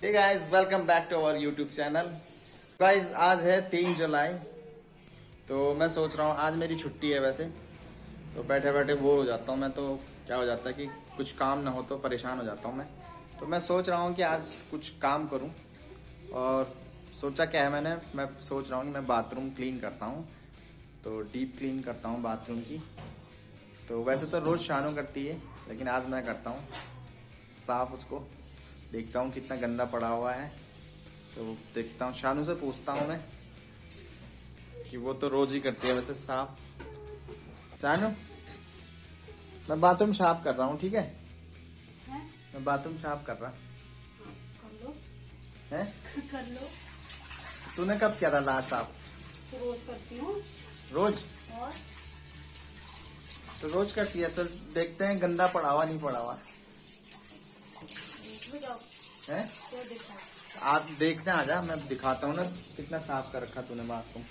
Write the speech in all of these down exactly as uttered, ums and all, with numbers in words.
Hey guys, welcome back to our YouTube channel. Guys, आज है तीन जुलाई। तो मैं सोच रहा हूँ आज मेरी छुट्टी है। वैसे तो बैठे बैठे बोर हो जाता हूँ मैं। तो क्या हो जाता है कि कुछ काम ना हो तो परेशान हो जाता हूँ मैं। तो मैं सोच रहा हूँ कि आज कुछ काम करूँ। और सोचा क्या है मैंने, मैं सोच रहा हूँ कि मैं बाथरूम क्लीन करता हूँ। तो डीप क्लीन करता हूँ बाथरूम की। तो वैसे तो रोज़ शानू करती है, लेकिन आज मैं करता हूँ साफ उसको। देखता हूँ कितना गंदा पड़ा हुआ है। तो देखता हूँ, शानू से पूछता हूँ मैं कि वो तो रोज ही करती है वैसे साफ। शानू, मैं बाथरूम साफ कर रहा हूँ, ठीक है? है? मैं बाथरूम साफ कर रहा। कर लो। है? कर लो। तूने कब किया था लास्ट साफ? तो रोज करती हूँ। रोज? और तो रोज करती है, तो देखते हैं गंदा पड़ा हुआ नहीं पड़ा हुआ है। क्या दिखा? आप देखने आ जा, मैं दिखाता हूँ ना कितना साफ कर रखा तूने बाथरूम।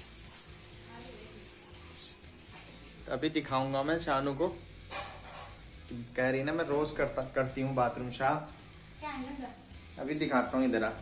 अभी दिखाऊंगा मैं शानू को। कह रही ना मैं रोज करता करती हूँ बाथरूम साफ। क्या है ना? अभी दिखाता हूँ, इधर आ।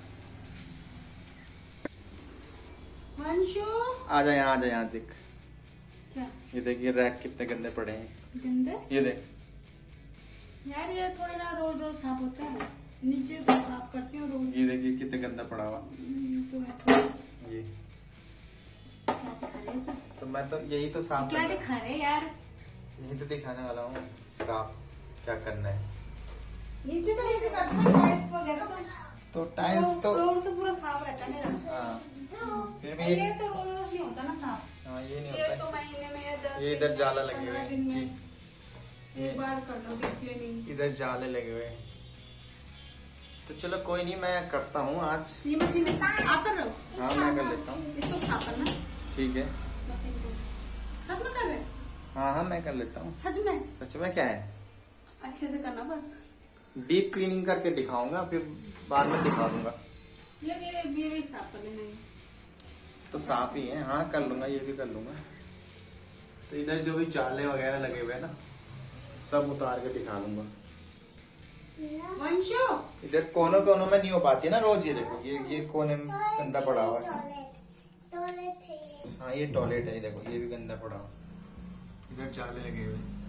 वंशु, आ जा यहाँ, आ जा यहाँ, देख। क्या? ये देख, ये रैक कितने गंदे पड़े हैं। गंदे? ये देख यार ये थोड़े ना रोज रोज साफ होता है। नीचे तो साफ करती हूँ रोज। ये देख, ये कितने गंदा पड़ा हुआ। हम्म, तो ऐसे ये क्या दिखा रहे हैं सब? तो मैं तो यही तो साफ क्या करना- दिखा रहे हैं यार? यही तो दिखाने वाला हूँ साफ क्या करना है। नीचे तो मुझे करना टाइल्स वगैरह तो तो टाइल्स तो फ्लोर तो पूरा साफ रहता है मेरा। हाँ, फिर भी ये तो रोज रोज नहीं होता ना साफ। हाँ, ये नहीं ये होता तो महीने में या दस ये इधर दिन जाला में, लगे हुए पंद्रह हैं। दिन में एक बार कर लो डीप क्लीनिंग। इधर जाले लगे हुए हैं। तो चलो कोई नहीं, मैं करता हूँ आज। ये मशीन में आप कर रहे हो? हाँ, मैं कर लेता हूँ। इसको साफ करना। ठीक है। बस एक दो। सच में कर रहे? हाँ हाँ, मैं कर लेता हूँ। सच में? सच में क्या है, अच्छे से करना पर। डीप क्लीनिंग करके दिखाऊंगा, फिर बाद में दिखा दूंगा। ये ये ये भी साफ कर लेना है। तो साफ ही है। हाँ, कर लूंगा, ये भी कर लूंगा। तो इधर जो भी जाले वगैरह लगे हुए हैं ना, सब उतार के दिखा दूंगा। वंशु, इधर कोनों कोनों में नहीं हो पाती है ना रोज। ये देखो, ये ये कोने में गंदा पड़ा हुआ है। हाँ, ये टॉयलेट है। ये देखो, ये भी गंदा पड़ा हुआ। इधर जाले लगे हुए हैं।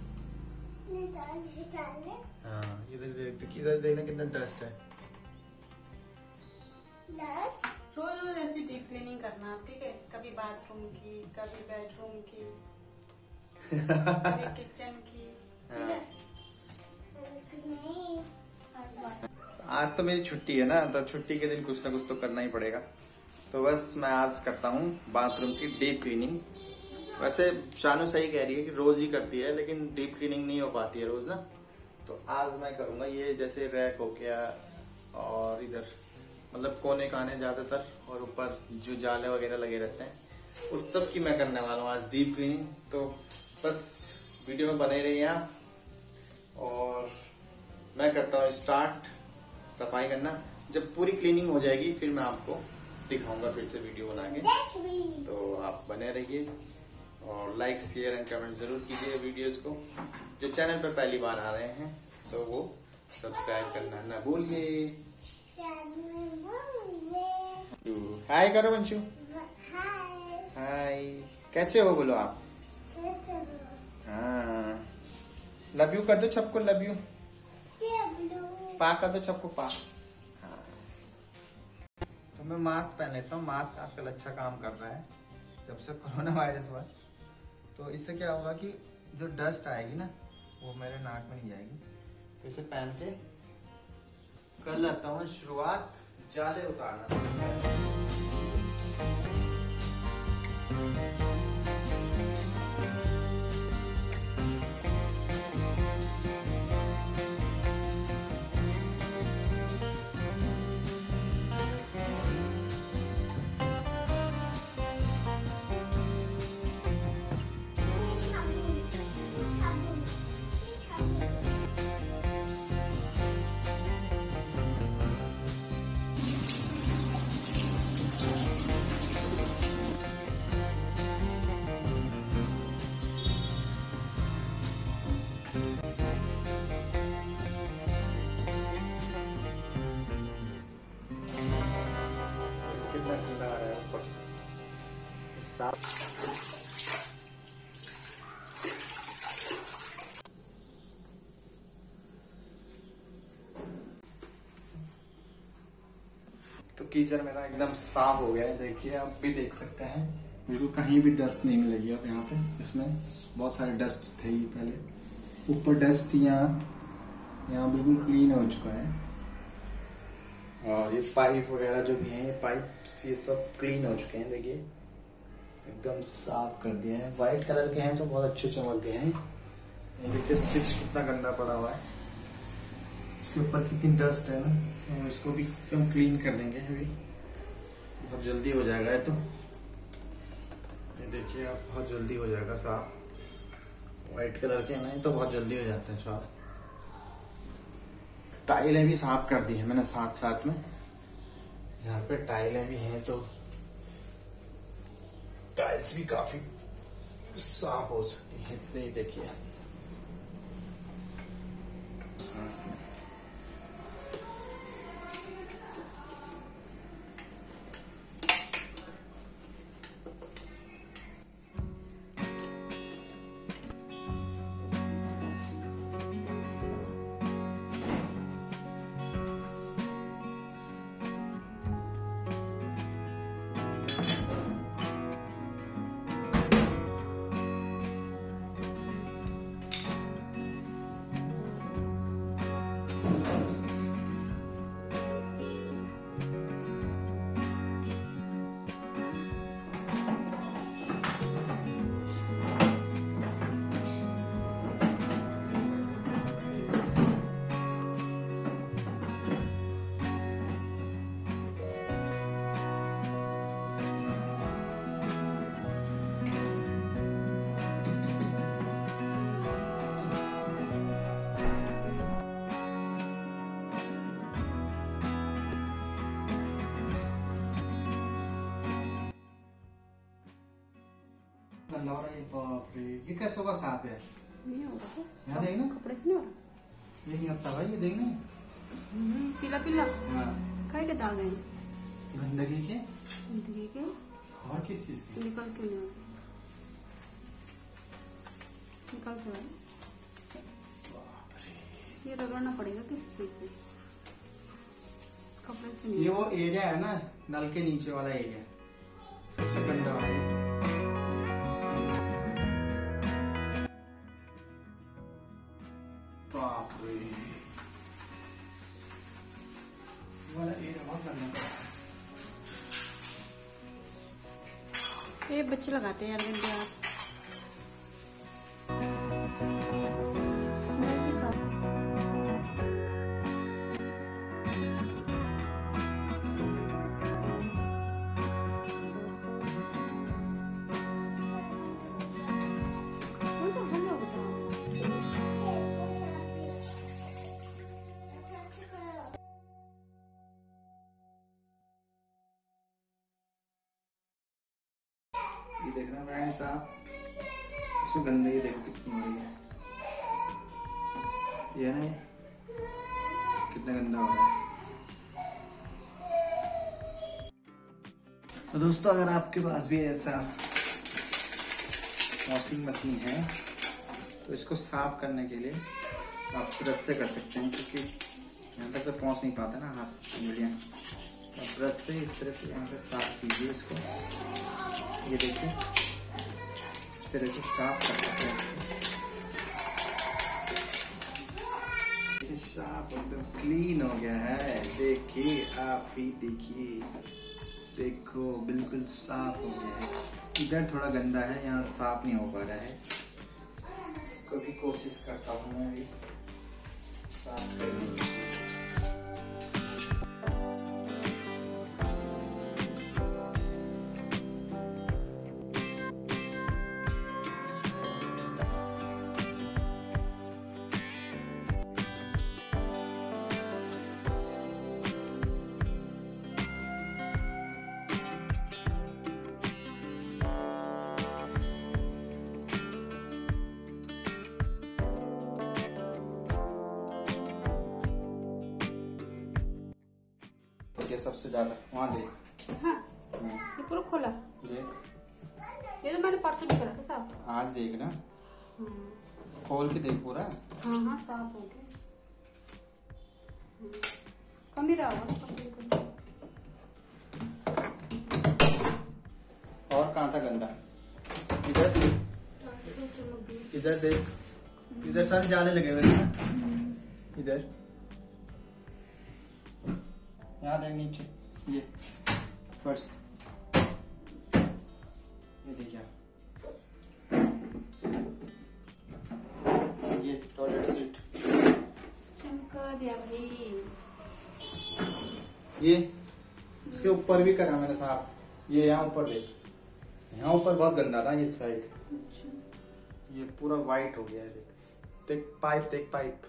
हाँ, इधर देख, इधर देखना कितना डस्ट है। रोज रोज ऐसी डीप क्लीनिंग करना, ठीक है? कभी बाथरूम की, कभी बेडरूम की, कभी किचन की, ठीक है? आज तो मेरी छुट्टी है ना, तो छुट्टी के दिन कुछ ना कुछ तो करना ही पड़ेगा। तो बस मैं आज करता हूँ बाथरूम की डीप क्लीनिंग। वैसे शानू सही कह रही है कि रोज ही करती है, लेकिन डीप क्लीनिंग नहीं हो पाती है रोज ना। तो आज मैं करूँगा। ये जैसे रैक हो गया, और इधर मतलब कोने काने ज्यादातर, और ऊपर जो जाले वगैरह लगे रहते हैं, उस सब की मैं करने वाला हूँ आज डीप क्लीनिंग। तो बस वीडियो में बने रहिए आप। और मैं करता हूँ स्टार्ट सफाई करना। जब पूरी क्लीनिंग हो जाएगी फिर मैं आपको दिखाऊंगा फिर से वीडियो बना के। तो आप बने रहिए और लाइक शेयर एंड कमेंट जरूर कीजिए वीडियोस को। जो चैनल पर पहली बार आ रहे हैं तो वो सब्सक्राइब करना ना भूलिए। हाय करो वंशु। हाय, कैसे हो बोलो आप? हाँ, लव यू कर दो सबको, लव यू। पा कर दो सबको, पा। हाँ। तो मैं मास्क पहन लेता हूँ। मास्क आजकल अच्छा काम कर रहा है जब से कोरोना वायरस हुआ। तो इससे क्या होगा कि जो डस्ट आएगी ना, वो मेरे नाक में नहीं जाएगी। तो इसे पहन के कर लेता हूँ शुरुआत जाले उतारना। साफ। तो गीजर मेरा एकदम साफ हो गया है, देखिए आप भी देख सकते हैं, बिल्कुल कहीं भी डस्ट नहीं मिलेगी अब यहाँ पे। इसमें बहुत सारे डस्ट थे ही पहले, ऊपर डस्ट थी, यहाँ यहाँ बिल्कुल क्लीन हो चुका है। और ये पाइप वगैरह जो भी हैं, ये पाइप ये सब क्लीन हो चुके हैं, देखिए एकदम साफ कर दिए हैं। व्हाइट कलर के हैं तो बहुत अच्छे चमक गए हैं। ये देखिए स्विच कितना गंदा पड़ा हुआ है, इसके ऊपर कितनी डस्ट है ना, तो इसको भी एकदम क्लीन कर देंगे अभी, बहुत जल्दी हो जाएगा ये तो। ये देखिए आप, बहुत जल्दी हो जाएगा साफ। व्हाइट कलर के हैं तो बहुत जल्दी हो जाते हैं साफ। टाइलें भी साफ कर दी है मैंने साथ साथ में, यहाँ पे टाइलें भी हैं तो टाइल्स भी काफी साफ हो सकती है इससे ही, देखिए। बाप रे, ये कैसे होगा साफ है? नहीं होगा तो यहाँ देखना, कपड़े से नहीं हो रहा। ये नहीं आता भाई, ये देखना पीला पीला हाँ, काय के दाग हैं? गंदगी के, गंदगी के और किस चीज के? निकल क्यों नहीं होगा? निकल क्यों? ये रगड़ना पड़ेगा किस चीज से? कपड़े से नहीं। ये वो एरिया है ना, नल के नीचे वाला एरिया सबसे गंदा वाला है। बाप रे, वाला एरिया बहुत गंदा है। ये बच्चे लगाते हैं यार गंदे आप। ये देखना फ्रेंड्स आप, इसमें गंदगी देखो कितनी हो रही है, ये ना कितना गंदा हो रहा है। तो दोस्तों अगर आपके पास भी ऐसा वॉशिंग मशीन है तो इसको साफ करने के लिए आप ब्रश से कर सकते हैं, क्योंकि यहाँ तक तो पहुँच नहीं पाता ना हाथ उंगलियाँ, तो ब्रश से इस तरह से यहाँ पे साफ कीजिए इसको। ये देखिए इस तरह से साफ कर सकते हैं, साफ एकदम क्लीन हो गया है। देखिए आप ही देखिए, देखो बिल्कुल साफ हो गया है। इधर थोड़ा गंदा है, यहाँ साफ नहीं हो पा रहा है, इसको भी कोशिश करता हूँ मैं भी साफ करने की। सबसे ज्यादा वहाँ देख, हाँ ये पूरा खोला देख ये तो मैंने परसों भी करा था साफ। आज देख ना, हम्म। खोल के देख पूरा। हाँ हाँ साफ हो गया। हम्म। कम ही रहा होगा परसों भी करा। और कहाँ था गंदा? इधर इधर देख, इधर सारे जाले लगे हुए थे ना, इधर यहाँ देख नीचे, ये फर्श, ये देखिए, ये टॉयलेट सीट चमका दिया भाई। ये इसके ऊपर भी करा मैंने साफ। ये यहाँ ऊपर देख, यहाँ ऊपर बहुत गंदा था ये साइड, ये पूरा वाइट हो गया है। देख देख पाइप, देख पाइप,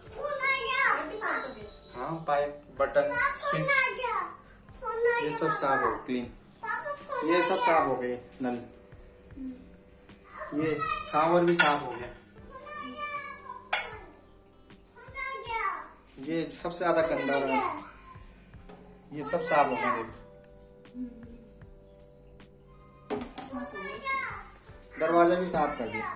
हाँ पाइप, बटन, स्विच, ये सब साफ हो क्लीन, ये सब साफ हो गए। नल, ये शावर भी साफ हो गया। ये सबसे ज्यादा गंदा रहा, ये सब साफ हो गया। दरवाजा भी साफ कर दिया।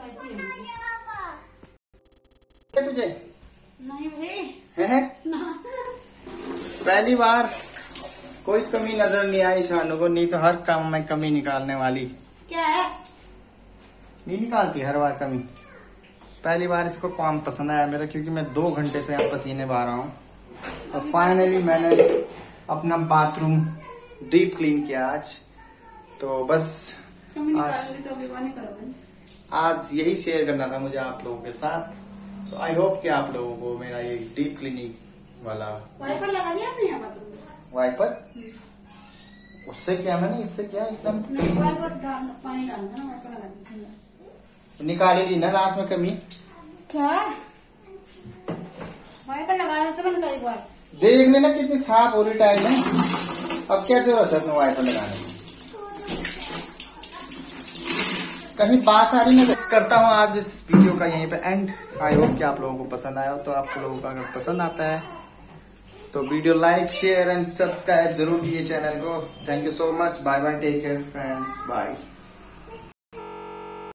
तुझे नहीं भाई है ना। पहली बार कोई कमी नजर नहीं आई शानू को, नहीं तो हर काम में कमी निकालने वाली। क्या है? नहीं निकालती हर बार कमी। पहली बार इसको काम पसंद आया मेरा, क्योंकि मैं दो घंटे से यहाँ पसीने बहा रहा हूँ। और फाइनली मैंने अपना बाथरूम डीप क्लीन किया आज। तो बस आज, आज यही शेयर करना था मुझे आप लोगों के साथ। तो आई होप कि आप लोगों को मेरा ये डीप क्लीनिंग वाला वाइपर लगा दिया आपने यहाँ बाथरूम में? वाइपर, उससे क्या, मैंने इससे क्या एकदम वाइपर डाल, पानी डालना ना, वाइपर लगा दिया। निकाली ली ना लास्ट में कमी। क्या वाइपर लगा देते मैंने कई बार। देख लेना कितनी साफ हो रही टाइल है। अब क्या जरूरत है तुम्हें वाइपर लगाने की? कहीं बात आ रही। मैं करता हूँ आज इस वीडियो का यहीं पे एंड। आई होप कि आप लोगों को पसंद आया हो। तो आप लोगों को अगर पसंद आता है तो video like, share and subscribe जरूर कीजिए चैनल को। Thank you so much. Bye bye, take care friends, bye.